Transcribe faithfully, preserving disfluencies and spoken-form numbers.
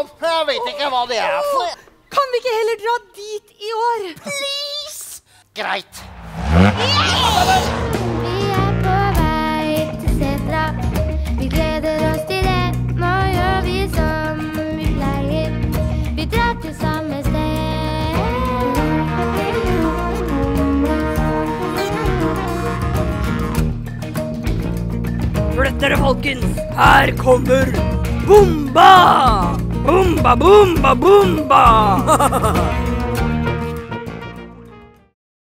faen? Jeg vet ikke hva det er for. Kan vi ikke heller dra dit i år? Please! Greit. Vi er på vei til Setra. Vi gleder oss til det. Nå gjør vi som vi pleier. Vi drar til samme sted. Flytt dere, folkens. Her kommer Bomba! Bomba, bomba, bomba!